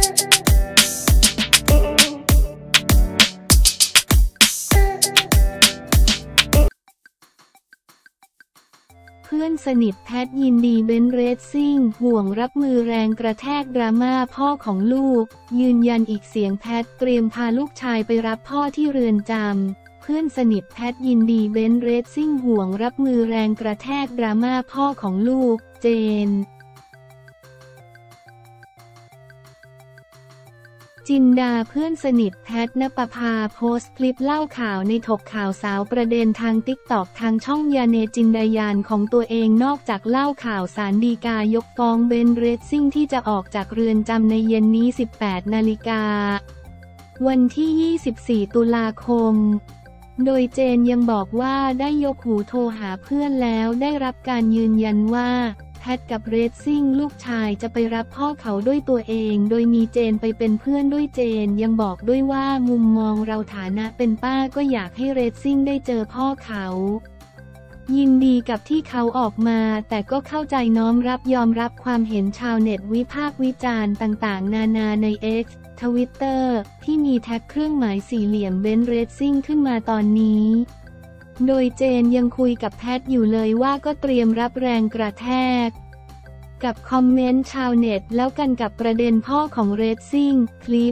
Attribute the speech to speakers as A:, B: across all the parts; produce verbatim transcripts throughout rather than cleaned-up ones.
A: เพื่อนสนิทแพทยินดีเบนซ์เรซซิ่งห่วงรับมือแรงกระแทกดราม่าพ่อของลูกยืนยันอีกเสียงแพทเตรียมพาลูกชายไปรับพ่อที่เรือนจำเพื่อนสนิทแพทยินดีเบนซ์เรซซิ่งห่วงรับมือแรงกระแทกดราม่าพ่อของลูกเจนจินดาเพื่อนสนิทแพทณปภาโพสต์คลิปเล่าข่าวในถกข่าวสาวประเด็นทางติ๊กต็อกทางช่องยาเนจินดายานของตัวเองนอกจากเล่าข่าวศาลฎีกายกฟ้องเบนซ์เรซซิ่งที่จะออกจากเรือนจำในเย็นนี้สิบแปดนาฬิกาวันที่ยี่สิบสี่ตุลาคมโดยเจนยังบอกว่าได้ยกหูโทรหาเพื่อนแล้วได้รับการยืนยันว่าแพทกับเรซซิ่งลูกชายจะไปรับพ่อเขาด้วยตัวเองโดยมีเจนไปเป็นเพื่อนด้วยเจนยังบอกด้วยว่ามุมมองเราฐานะเป็นป้าก็อยากให้เรซซิ่งได้เจอพ่อเขายินดีกับที่เขาออกมาแต่ก็เข้าใจน้อมรับยอมรับความเห็นชาวเน็ตวิพากษ์วิจารณ์ต่างๆนานาใน เอ็กซ์ ทวิตเตอร์ ที่มีแท็กเครื่องหมายสี่เหลี่ยมเบนซ์เรซซิ่งขึ้นมาตอนนี้โดยเจนยังคุยกับแพทอยู่เลยว่าก็เตรียมรับแรงกระแทกกับคอมเมนต์ชาวเน็ตแล้วกันกับประเด็นพ่อของเรซซิ่งคลิป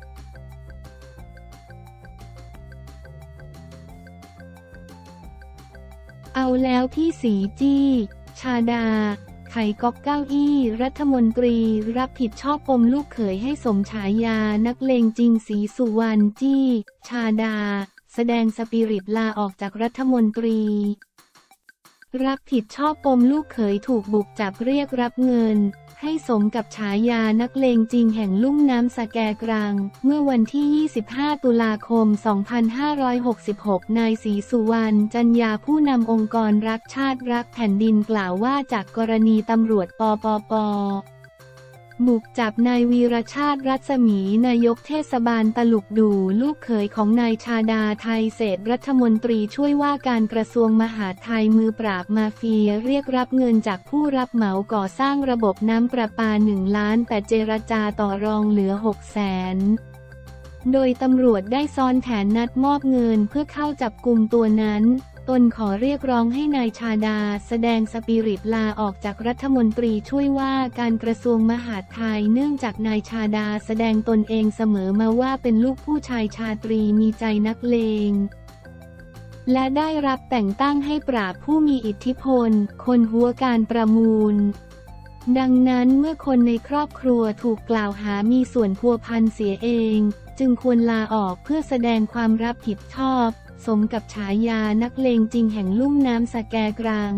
A: เอาแล้วพี่สีจี้ชาดาไขก๊อกเก้าอี้รัฐมนตรีรับผิดชอบปมลูกเขยให้สมฉายานักเลงจริงศรีสุวรรณจี้ชาดาแสดงสปิริตลาออกจากรัฐมนตรีรับผิดชอบปมลูกเขยถูกบุกจับเรียกรับเงินให้สมกับฉายานักเลงจริงแห่งลุ่มน้ำสแกกรังเมื่อวันที่ยี่สิบห้าตุลาคมสองพันห้าร้อยหกสิบหกนายศรีสุวรรณจันยาผู้นำองค์กรรักชาติรักแผ่นดินกล่าวว่าจากกรณีตำรวจปปป.บุกจับนายวีรชาติรัศมีนายกเทศบาลตลุกดูลูกเขยของนายชาดาไทยเศรษฐ์รัฐมนตรีช่วยว่าการกระทรวงมหาดไทยมือปราบมาเฟียเรียกรับเงินจากผู้รับเหมาก่อสร้างระบบน้ำประปาหนึ่งล้านแต่เจรจาต่อรองเหลือหกแสนโดยตำรวจได้ซ้อนแผนนัดมอบเงินเพื่อเข้าจับกุมตัวนั้นตนขอเรียกร้องให้นายชาดาแสดงสปิริตลาออกจากรัฐมนตรีช่วยว่าการกระทรวงมหาดไทยเนื่องจากนายชาดาแสดงตนเองเสมอมาว่าเป็นลูกผู้ชายชาตรีมีใจนักเลงและได้รับแต่งตั้งให้ปราบผู้มีอิทธิพลคนหัวการประมูลดังนั้นเมื่อคนในครอบครัวถูกกล่าวหามีส่วนพัวพันเสียเองจึงควรลาออกเพื่อแสดงความรับผิดชอบสมกับฉายานักเลงจริงแห่งลุ่มน้ำสแกกรัง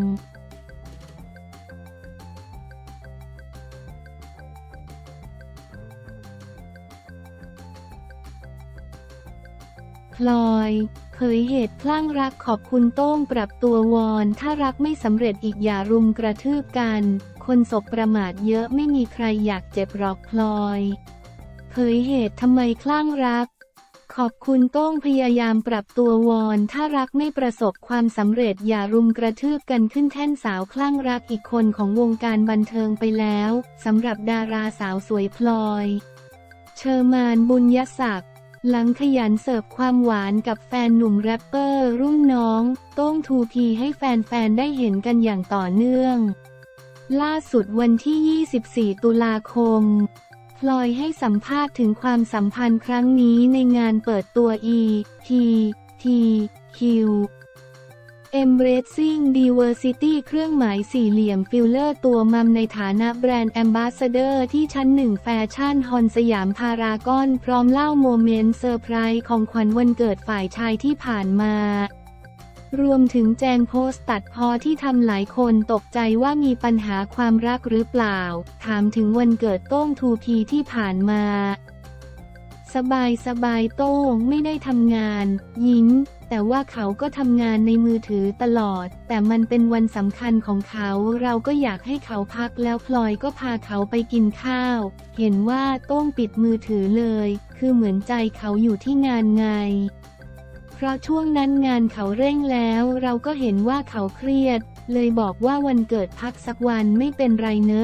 A: พลอยเผยเหตุคลั่งรักขอบคุณโต้งปรับตัววอนถ้ารักไม่สำเร็จอีกอย่ารุมกระทืบกันคนสบประมาทเยอะไม่มีใครอยากเจ็บหรอกพลอยเผยเหตุทำไมคลั่งรักขอบคุณโต้งพยายามปรับตัววอนถ้ารักไม่ประสบความสำเร็จอย่ารุมกระทืบกันขึ้นแท่นสาวคลั่งรักอีกคนของวงการบันเทิงไปแล้วสำหรับดาราสาวสวยพลอยเชอร์มานบุญยศักดิ์หลังขยันเสิร์ฟความหวานกับแฟนหนุ่มแรปเปอร์รุ่นน้องโต้งทูพีให้แฟนๆได้เห็นกันอย่างต่อเนื่องล่าสุดวันที่ยี่สิบสี่ตุลาคมพลอยให้สัมภาษณ์ถึงความสัมพันธ์ครั้งนี้ในงานเปิดตัว อี ที ที คิว Embracing Diversity เครื่องหมายสี่เหลี่ยมฟิลเลอร์ตัวมัมในฐานะแบรนด์แอมบาสเดอร์ที่ชั้นหนึ่งแฟชั่นฮอลสยามพารากอนพร้อมเล่าโมเมนต์เซอร์ไพรส์ของขวัญวันเกิดฝ่ายชายที่ผ่านมารวมถึงแจงโพสต์ตัดพ้อที่ทำหลายคนตกใจว่ามีปัญหาความรักหรือเปล่าถามถึงวันเกิดโต้งทูพีที่ผ่านมาสบายสบายโต้งไม่ได้ทำงานยิ้มแต่ว่าเขาก็ทำงานในมือถือตลอดแต่มันเป็นวันสำคัญของเขาเราก็อยากให้เขาพักแล้วพลอยก็พาเขาไปกินข้าวเห็นว่าโต้งปิดมือถือเลยคือเหมือนใจเขาอยู่ที่งานไงเพราะช่วงนั้นงานเขาเร่งแล้วเราก็เห็นว่าเขาเครียดเลยบอกว่าวันเกิดพักสักวันไม่เป็นไรเนอะไป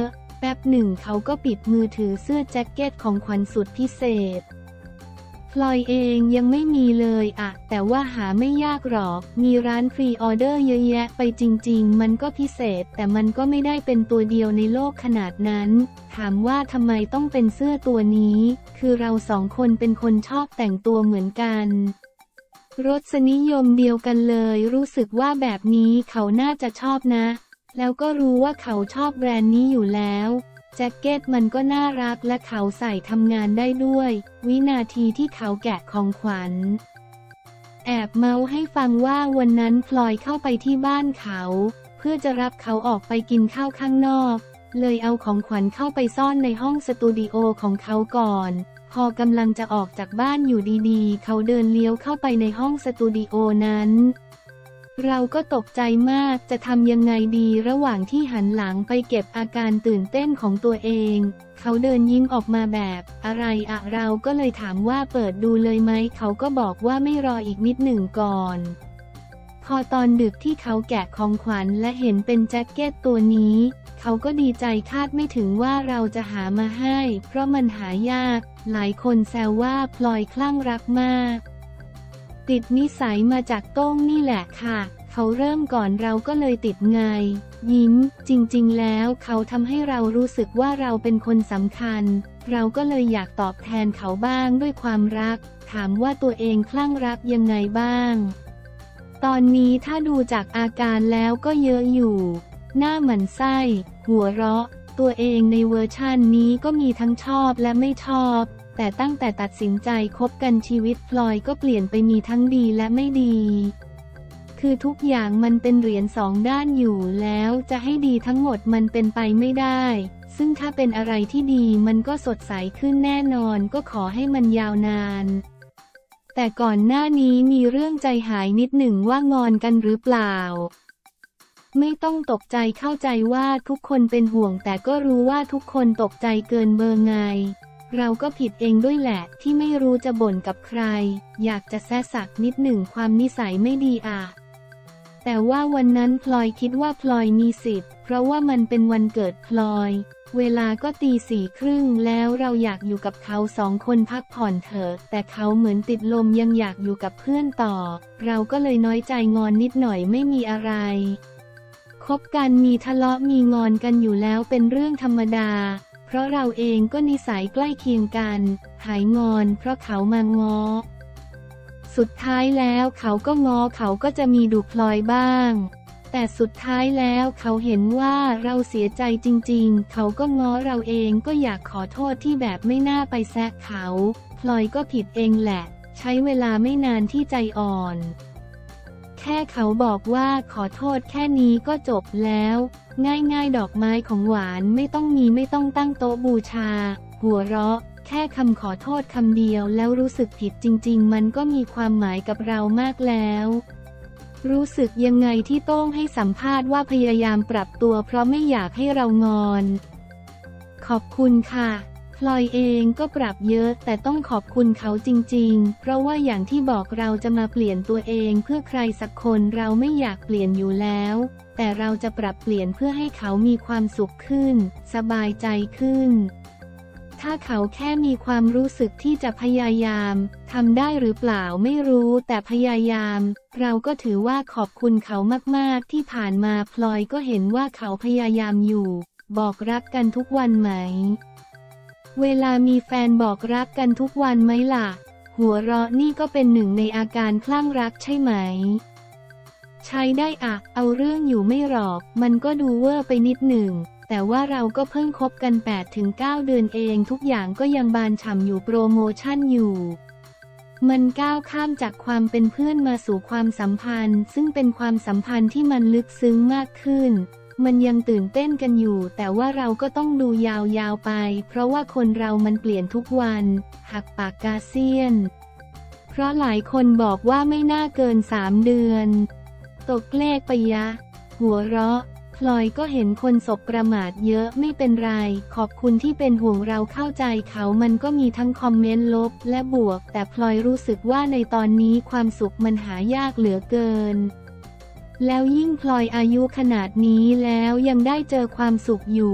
A: ป๊บหนึ่งเขาก็ปิดมือถือเสื้อแจ็คเก็ตของขวัญสุดพิเศษพลอยเองยังไม่มีเลยอะแต่ว่าหาไม่ยากหรอกมีร้านพรีออเดอร์เยอะแยะไปจริงๆมันก็พิเศษแต่มันก็ไม่ได้เป็นตัวเดียวในโลกขนาดนั้นถามว่าทำไมต้องเป็นเสื้อตัวนี้คือเราสองคนเป็นคนชอบแต่งตัวเหมือนกันรสนิยมเดียวกันเลยรู้สึกว่าแบบนี้เขาน่าจะชอบนะแล้วก็รู้ว่าเขาชอบแบรนด์นี้อยู่แล้วแจ็คเก็ตมันก็น่ารักและเขาใส่ทำงานได้ด้วยวินาทีที่เขาแกะของขวัญแอบเมาให้ฟังว่าวันนั้นพลอยเข้าไปที่บ้านเขาเพื่อจะรับเขาออกไปกินข้าวข้างนอกเลยเอาของขวัญเข้าไปซ่อนในห้องสตูดิโอของเขาก่อนพอกำลังจะออกจากบ้านอยู่ดีๆเขาเดินเลี้ยวเข้าไปในห้องสตูดิโอนั้นเราก็ตกใจมากจะทำยังไงดีระหว่างที่หันหลังไปเก็บอาการตื่นเต้นของตัวเองเขาเดินยิ้มออกมาแบบอะไรอะเราก็เลยถามว่าเปิดดูเลยไหมเขาก็บอกว่าไม่รออีกนิดหนึ่งก่อนพอตอนดึกที่เขาแกะของขวัญและเห็นเป็นแจ็คเก็ตตัวนี้เขาก็ดีใจคาดไม่ถึงว่าเราจะหามาให้เพราะมันหายากหลายคนแซวว่าพลอยคลั่งรักมากติดนิสัยมาจากโต้งนี่แหละค่ะเขาเริ่มก่อนเราก็เลยติดไงยิ้มจริงๆแล้วเขาทำให้เรารู้สึกว่าเราเป็นคนสำคัญเราก็เลยอยากตอบแทนเขาบ้างด้วยความรักถามว่าตัวเองคลั่งรักยังไงบ้างตอนนี้ถ้าดูจากอาการแล้วก็เยอะอยู่หน้าหมั่นไส้หัวเราะตัวเองในเวอร์ชันนี้ก็มีทั้งชอบและไม่ชอบแต่ตั้งแต่ตัดสินใจคบกันชีวิตพลอยก็เปลี่ยนไปมีทั้งดีและไม่ดีคือทุกอย่างมันเป็นเหรียญสองด้านอยู่แล้วจะให้ดีทั้งหมดมันเป็นไปไม่ได้ซึ่งถ้าเป็นอะไรที่ดีมันก็สดใสขึ้นแน่นอนก็ขอให้มันยาวนานแต่ก่อนหน้านี้มีเรื่องใจหายนิดหนึ่งว่างอนกันหรือเปล่าไม่ต้องตกใจเข้าใจว่าทุกคนเป็นห่วงแต่ก็รู้ว่าทุกคนตกใจเกินเบอร์ไงเราก็ผิดเองด้วยแหละที่ไม่รู้จะบ่นกับใครอยากจะแซะสักนิดหนึ่งความนิสัยไม่ดีอ่ะแต่ว่าวันนั้นพลอยคิดว่าพลอยมีสิทธิ์เพราะว่ามันเป็นวันเกิดพลอยเวลาก็ตีสี่ครึ่งแล้วเราอยากอยู่กับเขาสองคนพักผ่อนเถอะแต่เขาเหมือนติดลมยังอยากอยู่กับเพื่อนต่อเราก็เลยน้อยใจงอนนิดหน่อยไม่มีอะไรคบกันมีทะเลาะมีงอนกันอยู่แล้วเป็นเรื่องธรรมดาเพราะเราเองก็นิสัยใกล้เคียงกันหายงอนเพราะเขามาง้อสุดท้ายแล้วเขาก็ง้อเขาก็จะมีดุพลอยบ้างแต่สุดท้ายแล้วเขาเห็นว่าเราเสียใจจริงๆเขาก็ง้อเราเองก็อยากขอโทษที่แบบไม่น่าไปแซะเขาพลอยก็ผิดเองแหละใช้เวลาไม่นานที่ใจอ่อนแค่เขาบอกว่าขอโทษแค่นี้ก็จบแล้วง่ายๆดอกไม้ของหวานไม่ต้องมีไม่ต้องตั้งโต๊ะบูชาหัวเราะแค่คำขอโทษคำเดียวแล้วรู้สึกผิดจริงๆมันก็มีความหมายกับเรามากแล้วรู้สึกยังไงที่โต้งให้สัมภาษณ์ว่าพยายามปรับตัวเพราะไม่อยากให้เรางอนขอบคุณค่ะพลอยเองก็ปรับเยอะแต่ต้องขอบคุณเขาจริงๆเพราะว่าอย่างที่บอกเราจะมาเปลี่ยนตัวเองเพื่อใครสักคนเราไม่อยากเปลี่ยนอยู่แล้วแต่เราจะปรับเปลี่ยนเพื่อให้เขามีความสุขขึ้นสบายใจขึ้นถ้าเขาแค่มีความรู้สึกที่จะพยายามทำได้หรือเปล่าไม่รู้แต่พยายามเราก็ถือว่าขอบคุณเขามากๆที่ผ่านมาพลอยก็เห็นว่าเขาพยายามอยู่บอกรักกันทุกวันไหมเวลามีแฟนบอกรักกันทุกวันไหมล่ะหัวเราะนี่ก็เป็นหนึ่งในอาการคลั่งรักใช่ไหมใช้ได้อะเอาเรื่องอยู่ไม่หรอกมันก็ดูเวอร์ไปนิดหนึ่งแต่ว่าเราก็เพิ่งคบกัน แปดถึงเก้า เดือนเองทุกอย่างก็ยังบานฉ่ำอยู่โปรโมชั่นอยู่มันก้าวข้ามจากความเป็นเพื่อนมาสู่ความสัมพันธ์ซึ่งเป็นความสัมพันธ์ที่มันลึกซึ้งมากขึ้นมันยังตื่นเต้นกันอยู่แต่ว่าเราก็ต้องดูยาวๆไปเพราะว่าคนเรามันเปลี่ยนทุกวันหักปากกาเซียนเพราะหลายคนบอกว่าไม่น่าเกินสามเดือนตกเลขไปยะหัวเราะพลอยก็เห็นคนสบประมาทเยอะไม่เป็นไรขอบคุณที่เป็นห่วงเราเข้าใจเขามันก็มีทั้งคอมเมนต์ลบและบวกแต่พลอยรู้สึกว่าในตอนนี้ความสุขมันหายากเหลือเกินแล้วยิ่งพลอยอายุขนาดนี้แล้วยังได้เจอความสุขอยู่พ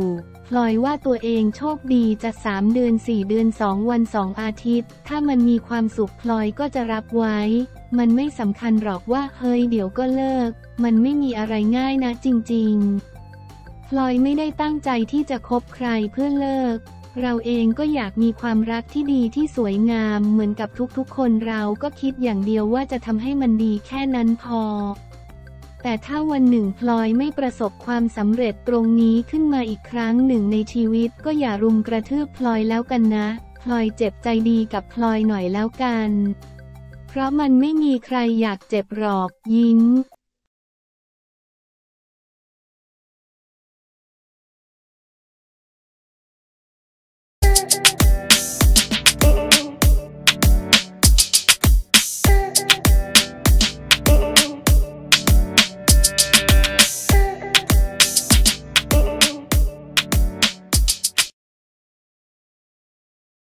A: พลอยว่าตัวเองโชคดีจะสามเดือนสี่เดือนสองวันสองอาทิตย์ถ้ามันมีความสุขพลอยก็จะรับไว้มันไม่สำคัญหรอกว่าเฮ้ยเดี๋ยวก็เลิกมันไม่มีอะไรง่ายนะจริงๆพลอยไม่ได้ตั้งใจที่จะคบใครเพื่อเลิกเราเองก็อยากมีความรักที่ดีที่สวยงามเหมือนกับทุกๆคนเราก็คิดอย่างเดียวว่าจะทำให้มันดีแค่นั้นพอแต่ถ้าวันหนึ่งพลอยไม่ประสบความสำเร็จตรงนี้ขึ้นมาอีกครั้งหนึ่งในชีวิตก็อย่ารุมกระทืบพลอยแล้วกันนะพลอยเจ็บใจดีกับพลอยหน่อยแล้วกันเพราะมันไม่มีใครอยากเจ็บหรอกยิ้ม